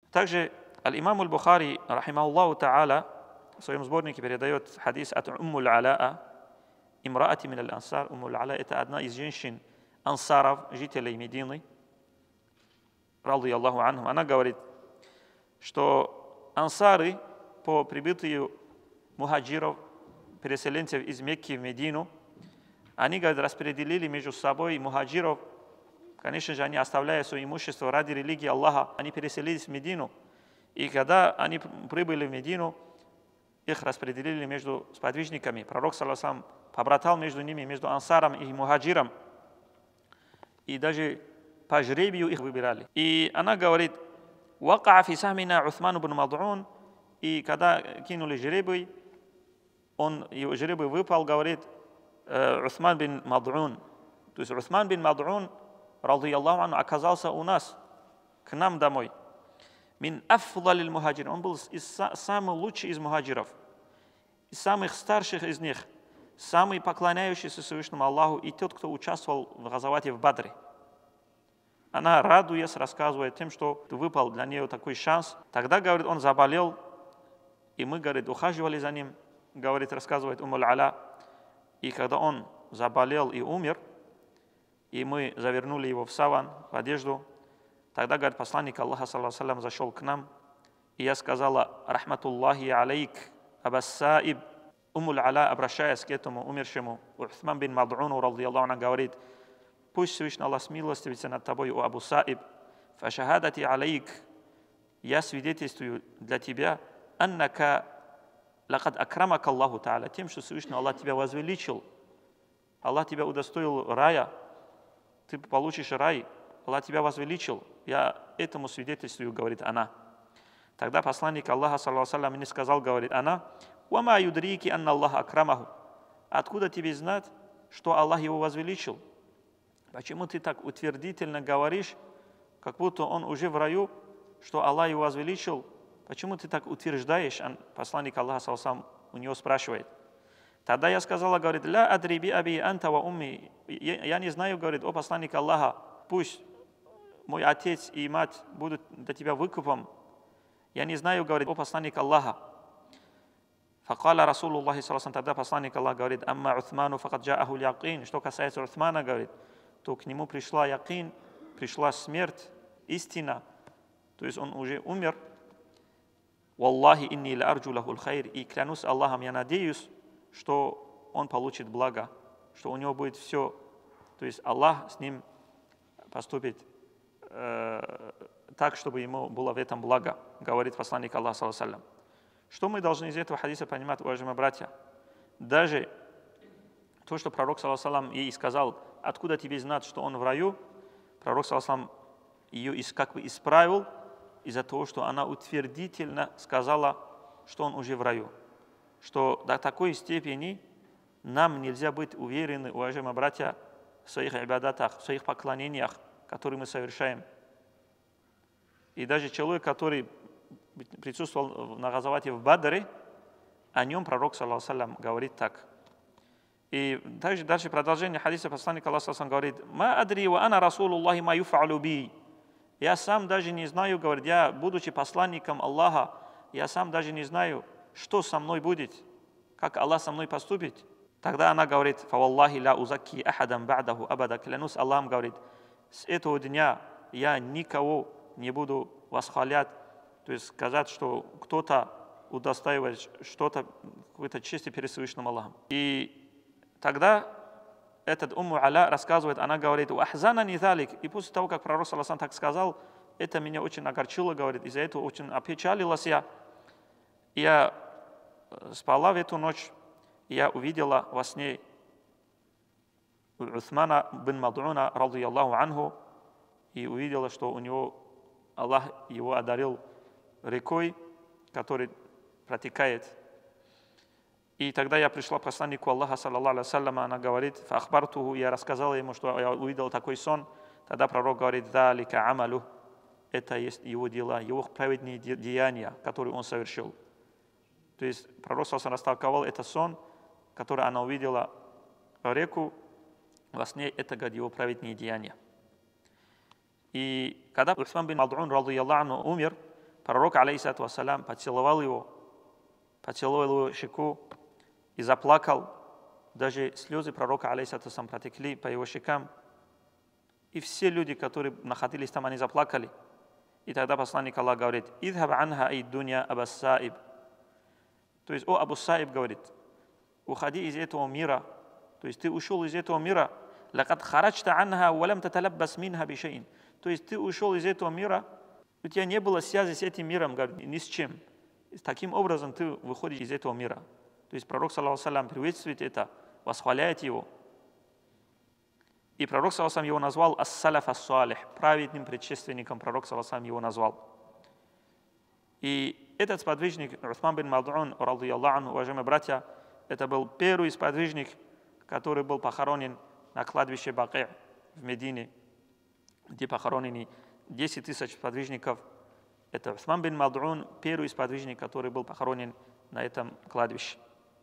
Также аль-имам аль-Бухари, рахимахуллаху та'аля, в своем сборнике передает хадис от Уммуль Алаа, имраати мин аль-ансар. Уммуль Алаа — это одна из женщин ансаров, жителей Медины, ради Аллаху анхум. Она говорит, что ансары по прибытию мухаджиров, переселенцев из Мекки в Медину, они, говорит, распределили между собой мухаджиров. Конечно же, они, оставляя свое имущество ради религии Аллаха, они переселились в Медину. И когда они прибыли в Медину, их распределили между сподвижниками. Пророк, саллаллаху алейхи ва саллям, побратал между ними, между ансаром и мухаджиром. И даже по жребию их выбирали. И она говорит, «Вака фи сахмина Усман ибн Мад'ун». И когда кинули жребий, его жребий выпал, говорит, Усман бин Мад'ун. То есть Усман бин Мад'ун, ради Аллаху анху, оказался у нас, к нам домой. Мин афдалил мухаджир. Он был самый лучший из мухаджиров, из самых старших из них, самый поклоняющийся Всевышнему Аллаху и тот, кто участвовал в газавате в Бадре. Она, радуясь, рассказывает тем, что выпал для нее такой шанс. Тогда, говорит, он заболел, и мы, говорит, ухаживали за ним, говорит, рассказывает Уммуль Аля. И когда он заболел и умер, и мы завернули его в саван, в одежду, тогда, говорит, посланник Аллаха, саллаллаху алейхи ва саллям, зашел к нам, и я сказала, рахматуллахи алейк, абассаиб. Уммуль Аля, обращаясь к этому умершему, Усман бин Мад'уну, ради Аллаху анху, говорит, пусть Всевышний Аллах смилостивится над тобой, о Абу Саиб, фашахадати алейк, я свидетельствую для тебя, аннака лакад акрамака Аллаху та'аля, тем, что Всевышний Аллах тебя возвеличил, Аллах тебя удостоил рая, ты получишь рай, Аллах тебя возвеличил, я этому свидетельствую, говорит она. Тогда посланник Аллаха, саллаллаху алейхи ва саллям, мне сказал, говорит она, «Вама юдрики анна Аллах акрамаху». Откуда тебе знать, что Аллах его возвеличил? Почему ты так утвердительно говоришь, как будто он уже в раю, что Аллах его возвеличил? Почему ты так утверждаешь? Посланник Аллаха, саллаллаху алейхи ва саллям, у него спрашивает. Тогда я сказала, говорит, «Ля адри би аби анта ва умми». Я не знаю, говорит, о посланник Аллаха, пусть мой отец и мать будут для тебя выкупом. Я не знаю, говорит, о посланник Аллаха. Факаля Расулуллахи саллаллаху алейхи ва саллям, тогда посланник Аллаха говорит, «Амма Усману факад джааху якин». Что касается Усмана, говорит, то к нему пришла якин, пришла смерть, истина. То есть он уже умер. «Валлахи инни ла арджу лахул хайр». И клянусь Аллахом, я надеюсь, что он получит благо, что у него будет все. То есть Аллах с ним поступит так, чтобы ему было в этом благо, говорит посланник Аллаха, саллаллаху алейхи ва саллям. Что мы должны из этого хадиса понимать, уважаемые братья? Даже то, что пророк, саллаллаху алейхи ва саллям, ей сказал, откуда тебе знать, что он в раю, пророк, саллаллаху алейхи ва саллям, ее как бы исправил из-за того, что она утвердительно сказала, что он уже в раю. Что до такой степени нам нельзя быть уверены, уважаемые братья, в своих ибадатах, в своих поклонениях, которые мы совершаем. И даже человек, который присутствовал на газавате в Бадре, о нем пророк, саллаллаху алейхи ва саллям, говорит так. И также дальше продолжение хадиса посланника Аллаха, саллаллаху алейхи ва саллям, говорит, «Ма адри ва ана расулуллахи ма юф'алу би». Я сам даже не знаю, говорит, я, будучи посланником Аллаха, я сам даже не знаю, что со мной будет, как Аллах со мной поступит. Тогда она говорит, «Фаваллахи ла узакки ахадан ба'даху абада». Клянусь Аллахом, говорит, с этого дня я никого не буду восхвалять, то есть сказать, что кто-то удостаивает что-то, какой-то чести перед Всевышним Аллахом. И тогда этот Умму Аля рассказывает, она говорит, «Ахзанани залик». И после того, как пророк, саллаллаху алейхи ва саллям, так сказал, это меня очень огорчило, говорит, из-за этого очень опечалилась я. Я спала в эту ночь, и я увидела во сне Усмана бин Мад'уна, ради Аллаху анху, и увидела, что у него Аллах его одарил рекой, который протекает. И тогда я пришла к посланнику Аллаха, саллаллаху алейхи ва саллям, она говорит, «Фахбартуху», я рассказала ему, что я увидел такой сон. Тогда пророк говорит, «Залика амалу», это есть его дела, его праведные деяния, которые он совершил. То есть пророк саллаллаху алейхи ва саллям растолковал это сон, который она увидела реку, во сне это, говорит, его праведные деяния. И когда Усман бин Мад'ун, ради Аллаху анху, умер, пророк, алейхиссалату вассалям, поцеловал его щеку и заплакал. Даже слезы пророка, алейхиссалату вассалям, протекли по его щекам. И все люди, которые находились там, они заплакали. И тогда посланник Аллаха говорит: «Идхаб анха ай дунья Абас Саиб». То есть, о Абу Саиб, говорит, уходи из этого мира. То есть ты ушел из этого мира. «Лакад хараджта анха валям таталаббас минха бишейн». То есть ты ушел из этого мира, у тебя не было связи с этим миром, говорит, ни с чем. И таким образом ты выходишь из этого мира. То есть пророк, саллаллаху алейхи ва саллям, приветствует это, восхваляет его. И пророк, саллаллаху алейхи ва саллям, его назвал ас-салаф ас-салих, праведным предшественником пророк, саллаллаху алейхи ва саллям, его назвал. И этот сподвижник, Усман бин Мад'ун, радийаллаху анху, уважаемые братья, это был первый сподвижник, который был похоронен на кладбище Баки' в Медине, где похоронены 10 тысяч сподвижников. Это Усман бин Мад'ун, первый сподвижник, который был похоронен на этом кладбище.